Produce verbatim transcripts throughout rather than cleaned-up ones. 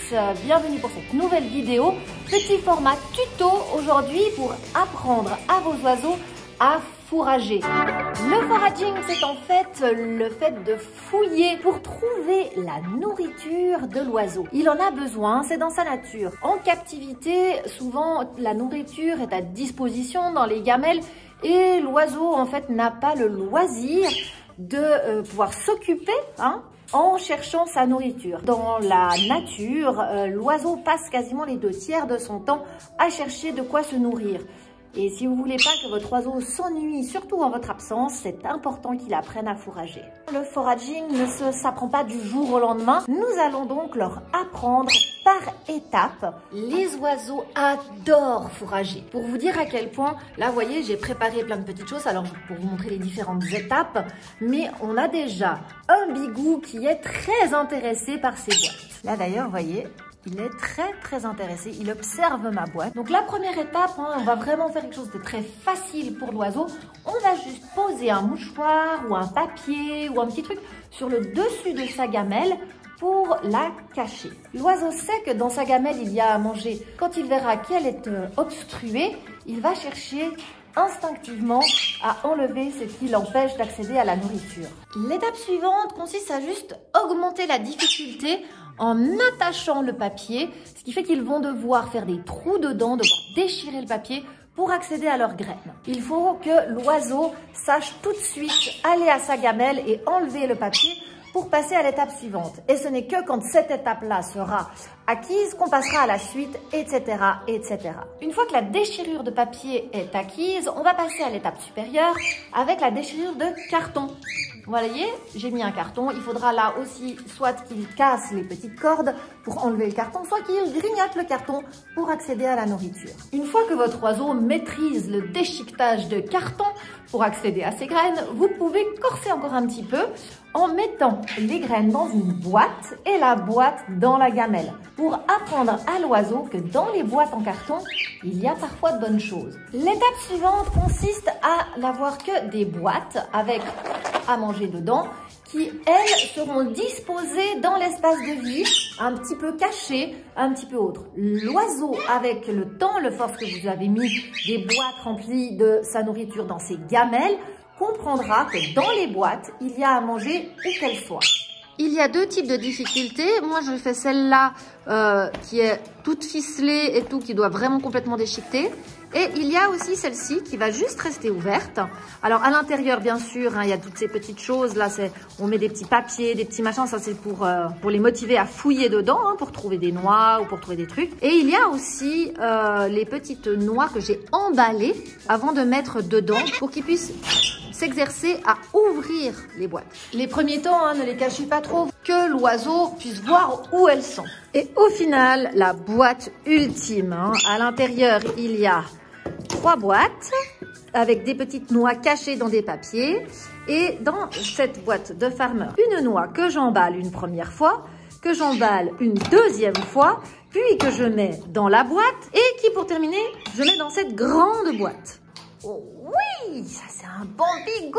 bienvenue pour cette nouvelle vidéo. Petit format tuto aujourd'hui pour apprendre à vos oiseaux à fourrager. Le foraging, c'est en fait le fait de fouiller pour trouver la nourriture de l'oiseau. Il en a besoin, c'est dans sa nature. En captivité, souvent la nourriture est à disposition dans les gamelles et l'oiseau en fait n'a pas le loisir de euh, pouvoir s'occuper hein, en cherchant sa nourriture. Dans la nature, euh, l'oiseau passe quasiment les deux tiers de son temps à chercher de quoi se nourrir. Et si vous voulez pas que votre oiseau s'ennuie, surtout en votre absence, c'est important qu'il apprenne à fourrager. Le foraging ne s'apprend pas du jour au lendemain. Nous allons donc leur apprendre par étapes. Les oiseaux adorent fourrager. Pour vous dire à quel point, là, vous voyez, j'ai préparé plein de petites choses, alors pour vous montrer les différentes étapes. Mais on a déjà un bigou qui est très intéressé par ces boîtes. Là, d'ailleurs, vous voyez, il est très très intéressé, il observe ma boîte. Donc la première étape, hein, on va vraiment faire quelque chose de très facile pour l'oiseau. On va juste poser un mouchoir ou un papier ou un petit truc sur le dessus de sa gamelle pour la cacher. L'oiseau sait que dans sa gamelle, il y a à manger. Quand il verra qu'elle est euh, obstruée, il va chercher instinctivement à enlever ce qui l'empêche d'accéder à la nourriture. L'étape suivante consiste à juste augmenter la difficulté en attachant le papier, ce qui fait qu'ils vont devoir faire des trous dedans, devoir déchirer le papier pour accéder à leurs graines. Il faut que l'oiseau sache tout de suite aller à sa gamelle et enlever le papier pour passer à l'étape suivante. Et ce n'est que quand cette étape-là sera acquise qu'on passera à la suite, et cetera, et cetera. Une fois que la déchirure de papier est acquise, on va passer à l'étape supérieure avec la déchirure de carton. Vous voyez, j'ai mis un carton. Il faudra là aussi soit qu'il casse les petites cordes pour enlever le carton, soit qu'il grignote le carton pour accéder à la nourriture. Une fois que votre oiseau maîtrise le déchiquetage de carton pour accéder à ses graines, vous pouvez corser encore un petit peu en mettant les graines dans une boîte et la boîte dans la gamelle pour apprendre à l'oiseau que dans les boîtes en carton, il y a parfois de bonnes choses. L'étape suivante consiste à n'avoir que des boîtes avec à manger dedans qui, elles, seront disposées dans l'espace de vie, un petit peu cachées, un petit peu autre. L'oiseau, avec le temps, le force que vous avez mis des boîtes remplies de sa nourriture dans ses gamelles, comprendra que dans les boîtes, il y a à manger où qu'elles soient. Il y a deux types de difficultés. Moi, je fais celle-là euh, qui est toute ficelée et tout, qui doit vraiment complètement déchiqueter. Et il y a aussi celle-ci qui va juste rester ouverte. Alors, à l'intérieur, bien sûr, hein, il y a toutes ces petites choses. Là, c'est, on met des petits papiers, des petits machins. Ça, c'est pour, euh, pour les motiver à fouiller dedans, hein, pour trouver des noix ou pour trouver des trucs. Et il y a aussi euh, les petites noix que j'ai emballées avant de mettre dedans pour qu'ils puissent s'exercer à ouvrir les boîtes. Les premiers temps, hein, ne les cachez pas trop, que l'oiseau puisse voir où elles sont. Et au final, la boîte ultime, hein, à l'intérieur, il y a trois boîtes avec des petites noix cachées dans des papiers. Et dans cette boîte de Farmer, une noix que j'emballe une première fois, que j'emballe une deuxième fois, puis que je mets dans la boîte et qui, pour terminer, je mets dans cette grande boîte. Oh oui, ça c'est un bon bigou.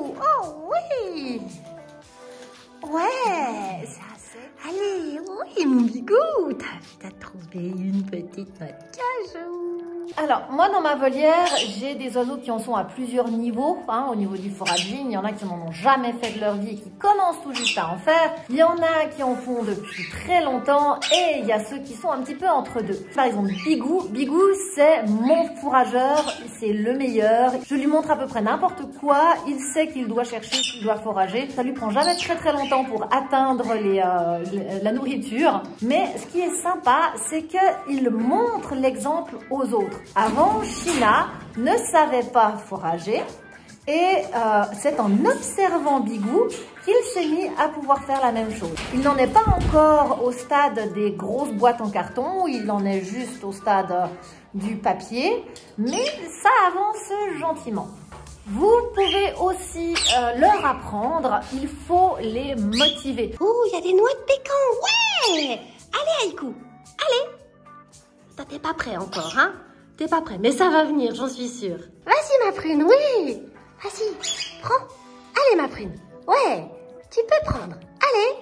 Oh oui. Ouais, ça c'est... Allez, oui mon bigou, t'as trouvé une petite noix de cajou. Alors, moi dans ma volière, j'ai des oiseaux qui en sont à plusieurs niveaux. Hein, au niveau du foraging, il y en a qui n'en ont jamais fait de leur vie et qui commencent tout juste à en faire. Il y en a qui en font depuis très longtemps et il y a ceux qui sont un petit peu entre deux. Par exemple, Bigou. Bigou, c'est mon fourrageur, c'est le meilleur. Je lui montre à peu près n'importe quoi. Il sait qu'il doit chercher, qu'il doit forager. Ça lui prend jamais très très longtemps pour atteindre les, euh, les, la nourriture. Mais ce qui est sympa, c'est qu'il montre l'exemple aux autres. Avant, China ne savait pas forager et euh, c'est en observant Bigou qu'il s'est mis à pouvoir faire la même chose. Il n'en est pas encore au stade des grosses boîtes en carton, il en est juste au stade euh, du papier, mais ça avance gentiment. Vous pouvez aussi euh, leur apprendre, il faut les motiver. Oh, il y a des noix de pécan, ouais! Allez, Haïkou, allez! Ça, t'es pas prêt encore, hein? T'es pas prêt, mais ça va venir, j'en suis sûre. Vas-y, ma prune, oui. Vas-y, prends. Allez, ma prune. Ouais, tu peux prendre. Allez,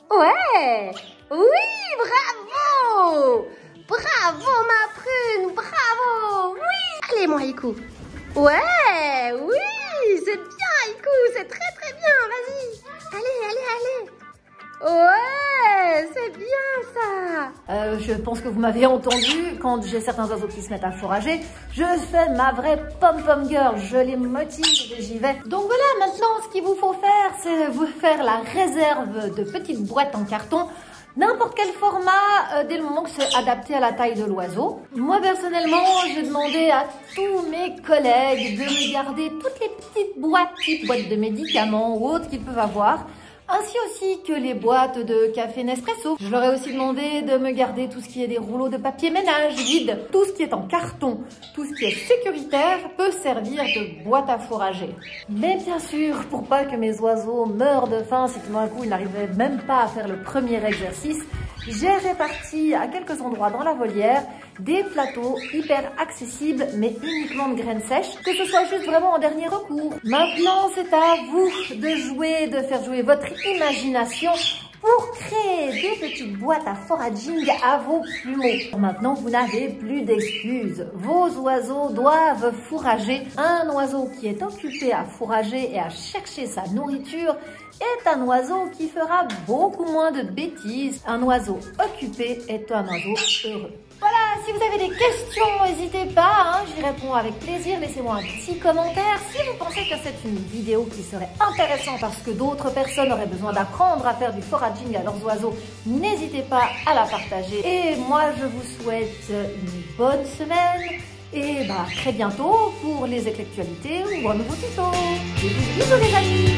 Ouais. Oui, bravo. Bravo, ma prune, bravo. Oui. Allez, mon Haïkou. Ouais, oui, c'est bien, Haïkou, c'est très très bien, vas-y. Allez, allez, allez. Ouais, c'est bien ça. Euh, je pense que vous m'avez entendu, quand j'ai certains oiseaux qui se mettent à fourrager, je fais ma vraie pom-pom girl, je les motive et j'y vais. Donc voilà, maintenant ce qu'il vous faut faire, c'est vous faire la réserve de petites boîtes en carton. N'importe quel format, euh, dès le moment que c'est adapté à la taille de l'oiseau. Moi, personnellement, j'ai demandé à tous mes collègues de me garder toutes les petites boîtes, type boîtes de médicaments ou autres qu'ils peuvent avoir, ainsi aussi que les boîtes de café Nespresso. Je leur ai aussi demandé de me garder tout ce qui est des rouleaux de papier ménage vide. Tout ce qui est en carton, tout ce qui est sécuritaire peut servir de boîte à fourrager. Mais bien sûr, pour pas que mes oiseaux meurent de faim si tout d'un coup ils n'arrivaient même pas à faire le premier exercice, j'ai réparti à quelques endroits dans la volière des plateaux hyper accessibles mais uniquement de graines sèches, que ce soit juste vraiment en dernier recours. Maintenant, c'est à vous de jouer, de faire jouer votre imagination pour créer des petites boîtes à foraging à vos plumeaux. Maintenant, vous n'avez plus d'excuses. Vos oiseaux doivent fourrager. Un oiseau qui est occupé à fourrager et à chercher sa nourriture est un oiseau qui fera beaucoup moins de bêtises. Un oiseau occupé est un oiseau heureux. Voilà, si vous avez des questions, n'hésitez pas, hein, j'y réponds avec plaisir. Laissez-moi un petit commentaire. Si vous pensez que c'est une vidéo qui serait intéressante parce que d'autres personnes auraient besoin d'apprendre à faire du foraging à leurs oiseaux, n'hésitez pas à la partager. Et moi, je vous souhaite une bonne semaine et bah, très bientôt pour les actualités ou un nouveau tuto. Bisous, bisous les amis.